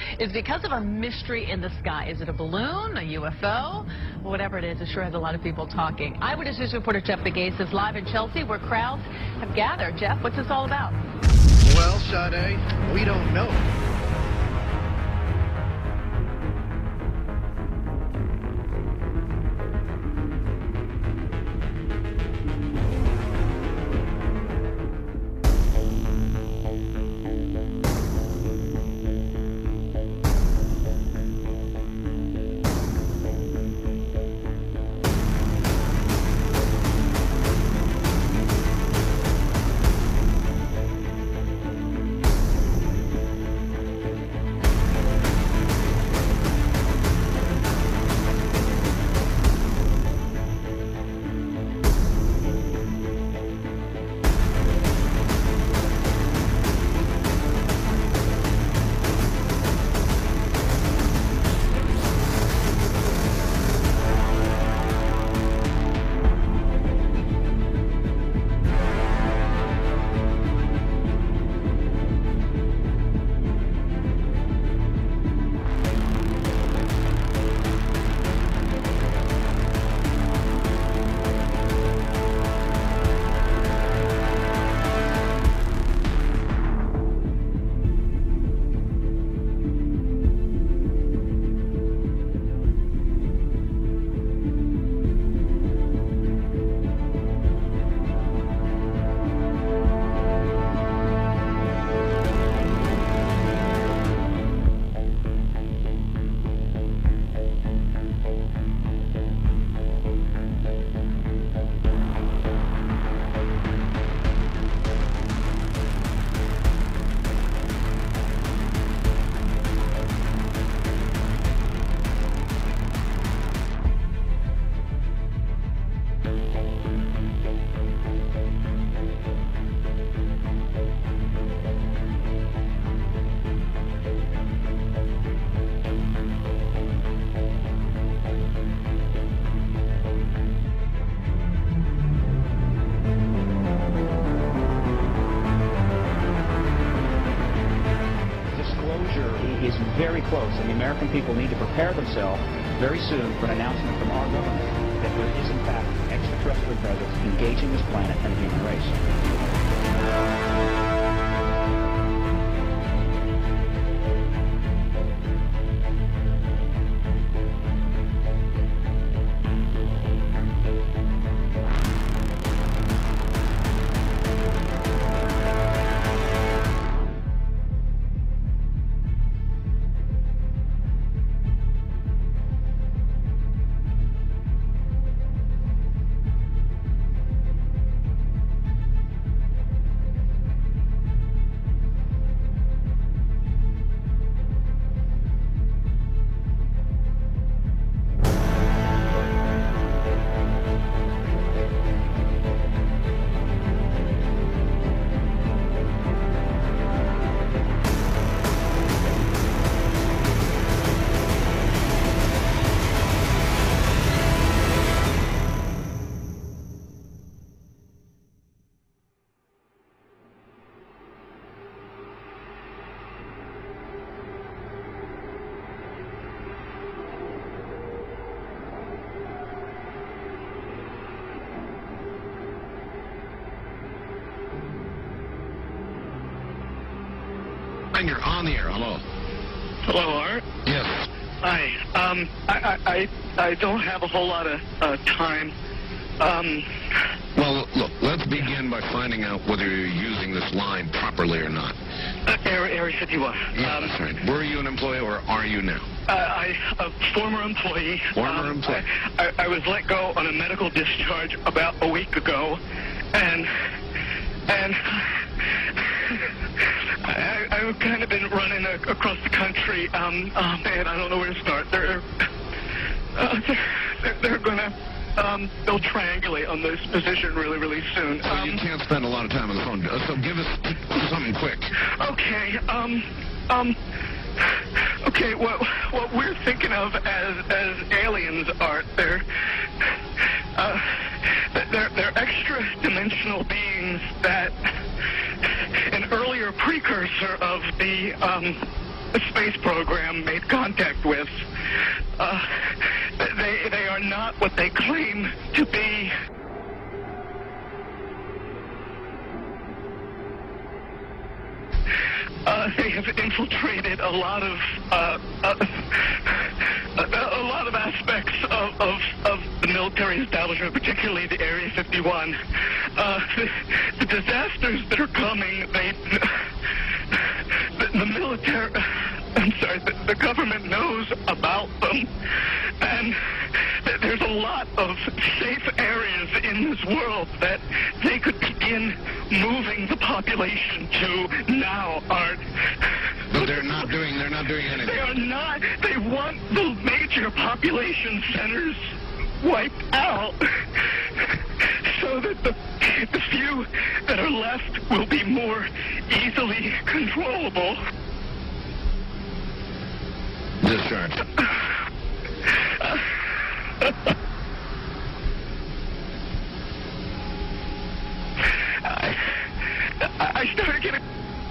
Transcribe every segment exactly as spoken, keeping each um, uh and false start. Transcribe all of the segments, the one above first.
is because of a mystery in the sky. Is it a balloon, a U F O? Whatever it is, it sure has a lot of people talking. Eyewitness News reporter Jeff Begase is live in Chelsea, where crowds have gathered. Jeff, what's this all about? Well, Sade, we don't know. Is very close, and the American people need to prepare themselves very soon for an announcement from our government that there is, in fact, extraterrestrial presence engaging this planet and the human race. You're on the air. Hello. Hello, Art. Yes. Hi. Um, I, I, I, I don't have a whole lot of uh, time. Um. Well, look, let's begin by finding out whether you're using this line properly or not. Uh, Area, Area fifty-one. Yeah, um, that's right. Were you an employee or are you now? Uh, I, a former employee. Former um, employee. I, I, I was let go on a medical discharge about a week ago, and, and... I, I've kind of been running a, across the country. Um, oh man, I don't know where to start. They're, uh, they're, they're gonna, um, they'll triangulate on this position really, really soon. So Um, you can't spend a lot of time on the phone. So give us something quick. okay, um, um, okay, what, what we're thinking of as, as aliens are, they're, uh, they're, they're extra-dimensional beings that, an earlier precursor of the, um, space program made contact with. Uh, they, they are not what they claim to be. Uh, they have infiltrated a lot of uh, uh, a, a lot of aspects of, of, of the military establishment, particularly the Area fifty-one. Uh, the, the disasters that are coming, they the, the military. I'm sorry, the, the government knows about them, and th there's a lot of safe areas in this world that they could begin moving the population to now, Art. But they're not doing, they're not doing anything. They are not. They want the major population centers wiped out so that the, the few that are left will be more easily controllable. Discharge. I, I started getting...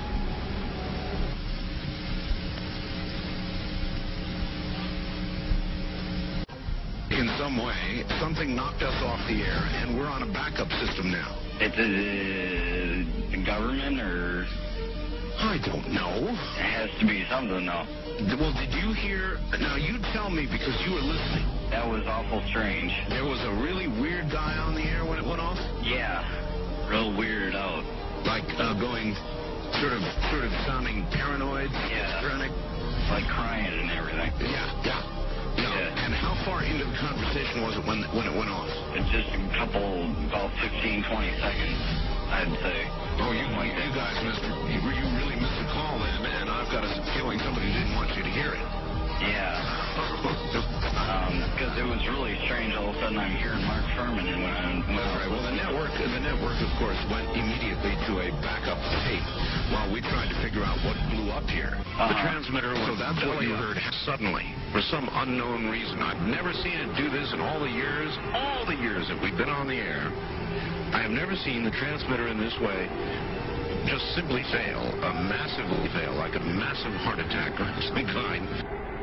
In some way, something knocked us off the air, and we're on a backup system now. It's a, a government, or... I don't know. It has to be something, though. Well, did you hear... Now, you tell me, because you were listening. That was awful strange. There was a really weird guy on the air when it went off? Yeah. Real weirded out. Like, uh, going... Sort of, sort of sounding paranoid? Yeah. Schizophrenic? Like crying and everything. Yeah, yeah. No. Yeah. And how far into the conversation was it when, when it went off? It's just a couple, about fifteen, twenty seconds, I'd say. Oh, you, like you, you that. guys missed it. You, you really missed the call then, and I've got a feeling somebody didn't want you to hear it. Yeah. Because um, it was really strange. All of a sudden, I'm hearing Mark Furman. And when I, when That's right. Well, the network, the network, of course, went immediately to a backup tape while we tried to figure out what blew up here. Uh-huh. The transmitter was... So that's what you heard suddenly, for some unknown reason. I've never seen it do this in all the years, all the years that we've been on the air. I have never seen the transmitter in this way just simply fail, a massively fail, like a massive heart attack of some kind.